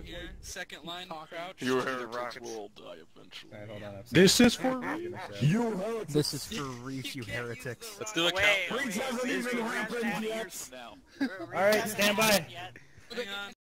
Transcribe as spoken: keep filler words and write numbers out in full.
here. Second line, crouch. Your heretics will die eventually. Alright, hold on. This is for Reese. You heretics. This is for Reese, you heretics. Let's do a count. Reese hasn't even happened yet. Alright, stand by. Hang on.